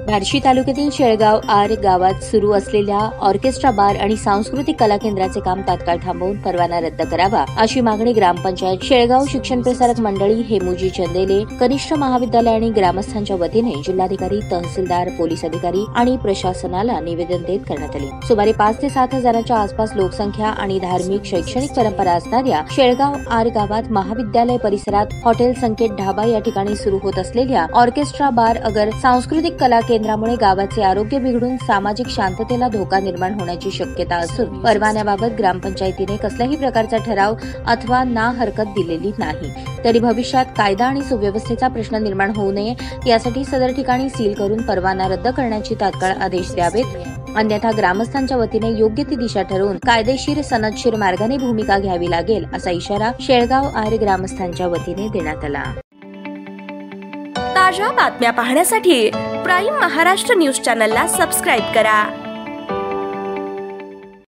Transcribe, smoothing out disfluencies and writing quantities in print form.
बार्शी तालुक्यातील शेळगाव आर गावात सुरू असलेल्या ऑर्केस्ट्रा बार आणि सांस्कृतिक कला केंद्राचे काम तात्काळ थांबवून परवाना रद्द करावा अशी मागणी ग्रामपंचायत शेळगाव शिक्षण प्रसारक मंडळी हेमुजी चंदेले कनिष्ठ महाविद्यालय आणि ग्रामस्थांच्या वतीने जिल्हाधिकारी, तहसीलदार, पोलीस अधिकारी आणि प्रशासनाला निवेदन देत करण्यात आले। सुमारे 5 ते 7 हजारांच्या आसपास लोकसंख्या आणि धार्मिक शैक्षणिक परंपरा असणाऱ्या शेळगाव आर गावात महाविद्यालय परिसरात हॉटेल संकेत ढाबा या ठिकाणी सुरू होत असलेल्या ऑर्केस्ट्रा बार अगर सांस्कृतिक कला केंद्रामुळे गावाचे आरोग्य बिघडून सामाजिक शांततेला धोका निर्माण होण्याची शक्यता असून परवान्याबाबत ग्रामपंचायतीने कसल्याही प्रकारचा ठराव अथवा ना हरकत दिलेली नाही। तरी भविष्यात कायदा आणि सुव्यवस्थेचा प्रश्न निर्माण होऊ नये यासाठी सदर ठिकाणी सील करून परवाना रद्द करण्याची तात्काळ आदेश द्यावेत, अन्यथा ग्रामस्थांच्या वतीने योग्य ती दिशा ठरवून कायदेशीर सनदशीर मार्गाने भूमिका घ्यावी लागेल असा इशारा शेळगाव आर ग्रामस्थांच्या वतीने देण्यात आला। ताज्या बातम्या पाहण्यासाठी प्राईम महाराष्ट्र न्यूज चॅनलला सबस्क्राईब करा।